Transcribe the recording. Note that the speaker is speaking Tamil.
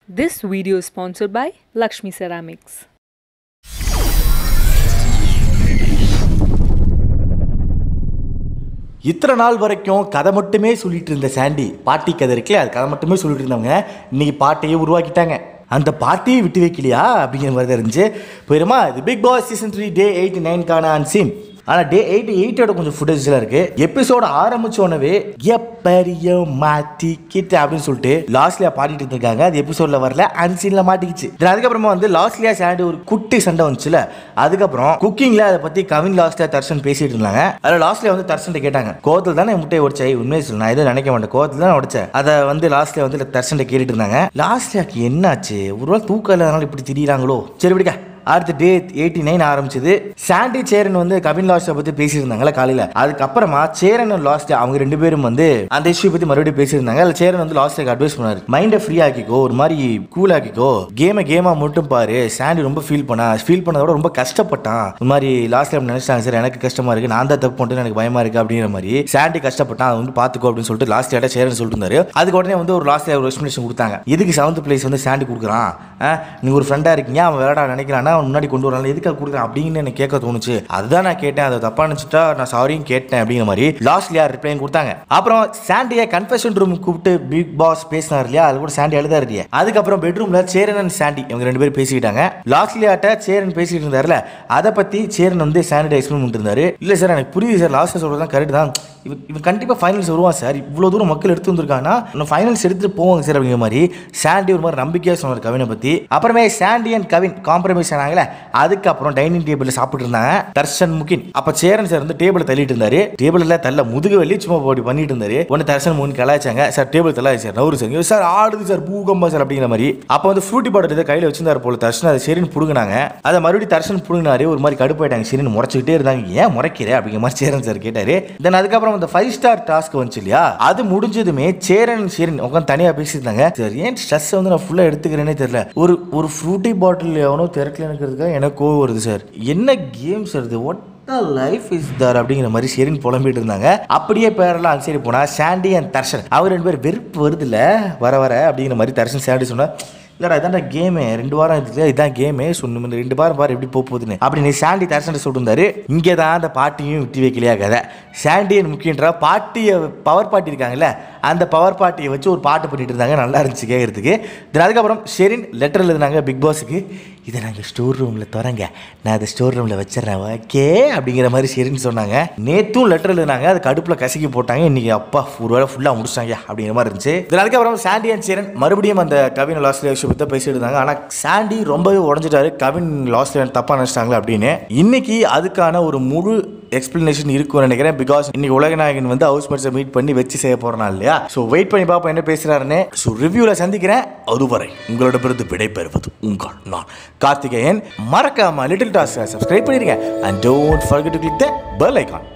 This video is sponsored by Lakshmi Ceramics. இத்தனை நாள் வரைக்கும் கதை மட்டுமே சொல்லிட்டு இருந்த சாண்டி பாட்டி கதை இருக்குல்ல, அது கதை மட்டுமே சொல்லிட்டு இருந்தவங்க இன்னைக்கு பாட்டியை உருவாக்கிட்டாங்க. அந்த பாட்டியை விட்டு வைக்கலையா அப்படிங்கிற மாதிரி தான் இருந்துச்சு. போயிருமா இது Bigg Boss season 3 day 89 unseen. ஆனால் டே 8 கொஞ்சம் ஃபுட்டேஜ்லாம் இருக்கு. எபிசோட ஆரம்பிச்சோடனே எப்படியோ மாட்டிக்கிட்டு அப்படின்னு சொல்லிட்டு லாஸ்ட்லியா பாடிட்டு இருக்காங்க. அது எபிசோட்ல வரல, அன்சீன்ல மாட்டிக்கிச்சு. அதுக்கப்புறமா வந்து லாஸ்ட்லியா சாண்டி ஒரு குட்டி சண்டை வந்துச்சுல, அதுக்கப்புறம் குக்கிங்ல அதை பத்தி கவின் லாஸ்ட்லியா தர்ஷன் பேசிட்டு இருந்தாங்க. அதில் லாஸ்ட்லியா வந்து தர்ஷன் கேட்டாங்க, கோவத்தில் தானே முட்டையை உடைச்சா? உண்மையை சொல்லு, நான் எதுவும் நினைக்க மாட்டேன், கோவத்தில் தான் உடைச்சேன். அதை வந்து லாஸ்ட்லியா வந்து தர்ஷன் கேட்டுட்டு இருந்தாங்க. லாஸ்ட்லியாக்கு என்னாச்சு, ஒருவேளை தூக்கம் இல்லாதனால இப்படி திடீராங்களோ? சரி விடுங்க. அடுத்த டே 89 ஆரம்பிச்சது. சாண்டி சேரன் வந்து கவின் லாஸ்ட்டை பத்தி பேசியிருந்தாங்கல்ல காலையில. அதுக்கப்புறமா சேரன் லாஸ்ட் அவங்க ரெண்டு பேரும் வந்து அந்த இஷ்யூ பத்தி மறுபடியும் பேசியிருந்தாங்க. அதில் சேரன் வந்து லாஸ்ட்டுக்கு அட்வைஸ் பண்ணாரு, மைண்டை ஃப்ரீ ஆக்கிக்கோ, ஒரு மாதிரி கூல் ஆக்கிக்கோ, கேமா மட்டும் பாரு. சாண்டி ரொம்ப ஃபீல் பண்ணதோட ரொம்ப கஷ்டப்பட்டான். ஒரு மாதிரி லாஸ்ட்ல நினைச்சாங்க, சார் எனக்கு கஷ்டமா இருக்கு, நான் தான் தப்பு பண்ணிட்டு எனக்கு பயமா இருக்கு அப்படிங்கிற மாதிரி. சாண்டி கஷ்டப்பட்டான், அதை வந்து பாத்துக்கோ அப்படின்னு சொல்லிட்டு லாஸ்ட் டேட்டா சேரன் சொல்லிட்டு இருந்தாரு. அதுக்கு உடனே வந்து ஒரு லாஸ்ட்ல ஒரு எக்ஸ்பிளேஷன் கொடுத்தாங்க. இதுக்கு 7th பிளேஸ் வந்து சாண்டி கொடுக்குறான், நீங்க ஒரு ஃப்ரெண்டா இருக்கீங்க, அவன் விளையாட நினைக்கிறான், அவன் முன்னாடி கொண்டு வரலாம், எதுக்காக கொடுக்குறேன் அப்படின்னு எனக்கு கேட்க தோணுச்சு, அதுதான் நான் கேட்டேன், அதை தப்பா நினைச்சிட்டா நான் சாரியும் கேட்டேன் அப்படிங்கிற மாதிரி லாஸ்ட்லியா ரிப்ளையும் கொடுத்தாங்க. அப்புறம் சாண்டியை கன்ஃபெஷன் ரூம் கூப்பிட்டு பிக் பாஸ் பேசினார் இல்லையா, அது கூட சாண்டி அழுதாரு இல்லையா. அதுக்கப்புறம் பெட்ரூம்ல சேரன் அண்ட் சாண்டி இவங்க ரெண்டு பேரும் பேசிக்கிட்டாங்க. லாஸ்ட்லியாட்ட சேரன் பேசிட்டு இருந்தாருல, அதை பத்தி சேரன் வந்து சாண்டி எக்ஸ்பிளைன் பண்ணிட்டு இருந்தாரு. இல்ல சார் எனக்கு புரியுது சார், லாஸ்ட்ல சொல்றதுதான் கரெக்ட் தான், இவன் கண்டிப்பா ஃபைனல்ஸ் வருவான் சார், இவ்வளவு தூரம் மக்கள் எடுத்து வந்திருக்காங்கன்னா இன்னும் ஃபைனல்ஸ் எடுத்துட்டு போவாங்க சார் அப்படிங்கிற மாதிரி சாண்டி ஒரு மாதிரி நம்பிக்கையா சொன்னார் கவினை பத்தி. அப்புறமே சாண்டி அண்ட் கவின் காம்ப்ரமைஸ் ஆனாங்களே, அதுக்கப்புறம் டைனிங் டேபிள்ல சாப்பிட்டு இருந்தாங்க தர்ஷன் முகின். அப்ப சேரன் சார் வந்து டேபிள் தள்ளிட்டு இருந்தாரு. டேபிள்ல தள்ள முதுகு வலி சும்மா போடி பண்ணிட்டு இருந்தாரு. உடனே தர்ஷன் முகின் கலாய்ச்சாங்க, சார் டேபிள் தள்ளாச்சு சார், நவரு சார், சார் ஆடுது சார், பூகம்பா சார் அப்படிங்கிற மாதிரி. அப்ப வந்து ஃப்ரூட்டி பாட்டில் இதை கையில வச்சிருந்தாரு போல தர்ஷன், அதை சரின்னு புடுங்கினாங்க. அதை மறுபடியும் தர்ஷன் புடுங்கினாரு. ஒரு மாதிரி கடுப்பாயிட்டாங்க, சரின்னு முறைச்சிக்கிட்டே இருந்தாங்க, ஏன் முறைக்கிற அப்படிங்கிற மாதிரி சேரன் சார் கேட்டாரு. தென் அதுக்கப்புறம் அந்த 5 ஸ்டார் டாஸ்க் வந்துச்சு இல்லையா, அது முடிஞ்சதுமே சேரன் உட்காந்து தனியா பேசியிருந்தாங்க. சார் ஏன் ஸ்ட்ரெஸ் வந்து நான் ஃபுல்லா எடுத்துக்கிறேனே தெரியல, ஒரு ஃப்ரூட்டி பாட்டில் எவனோ திறக்கல இருக்கிறதுக்காக எனக்கு கோவம் வருது சார், என்ன கேம்ஸ் வருது, வாட் லைஃப் இஸ் தர் அப்படிங்கிற மாதிரி சரின்னு புலம்பிட்டு இருந்தாங்க. அப்படியே பேரெல்லாம் சரி போனா சாண்டி அண்ட் தர்ஷன் அவர் ரெண்டு பேர் வெறுப்பு வருது இல்ல வர அப்படிங்கிற மாதிரி தர்ஷன் சாண்டி சொன்னா, இல்லடா இதான்டா கேமு, 2 வாரம் இருக்குது, இதான் கேமு சொன்ன 2 வாரம் பாரு எப்படி போகுதுன்னு அப்படின்னு சாண்டி தர்ஷன் சொல்லிருந்தாரு. இங்கே தான் அந்த பாட்டியும் விட்டு வைக்கலையா கதை. சாண்டியன் முக்கியன்றா பாட்டியை பவர் பாட்டி இருக்காங்கல்ல, அந்த பவர் பாட்டியை வச்சு ஒரு பாட்டு பண்ணிட்டு இருந்தாங்க, நல்லா இருந்துச்சு கேட்கறதுக்கு. அதுக்கப்புறம் ஷெரின் லெட்டர் எழுதினாங்க பிக் பாஸுக்கு, இதை நாங்கள் ஸ்டோர் ரூமில் தரங்க, நான் அதை ஸ்டோர் ரூமில் வச்சிடறேன் ஓகே அப்படிங்கிற மாதிரி ஷெரின் சொன்னாங்க. நேற்றும் லெட்டர் எழுதினாங்க, அது கடுப்பில் கசக்கி போட்டாங்க, இன்னைக்கு அப்பா ஒரு வேலை ஃபுல்லாக முடிச்சாங்க அப்படிங்கிற மாதிரி இருந்துச்சு. அதுக்கப்புறம் சாண்டி அண்ட் ஷெரின் மறுபடியும் அந்த கவின் லாஸ்ட்ல விஷயத்தை பேசிட்டு இருந்தாங்க. ஆனால் சாண்டி ரொம்பவே உடஞ்சிட்டாரு, கவின் லாஸ்ட்ல தப்பாக நினைச்சிட்டாங்களே அப்படின்னு. இன்னைக்கு அதுக்கான ஒரு முழு எக்ஸ்பிளனேஷன் இருக்கும்னு நினைக்கிறேன். பிகாஸ் இன்னைக்கு உலகநாயகன் வந்து ஹவுஸ்மேட்ஸை மீட் பண்ணி வச்சு செய்ய போறனா இல்லையா. ஸோ வெயிட் பண்ணி பார்ப்போம் என்ன பேசுறாருன்னு. ஸோ ரிவ்யூவில் சந்திக்கிறேன். அதுவரை உங்களோட பிறகு விடைபெறுவது உங்கள் நான் கார்த்திகேயன். மறக்காம லிட்டில் டாஸ்க் சப்ஸ்கிரைப் பண்ணிருங்க and don't forget to click the bell icon.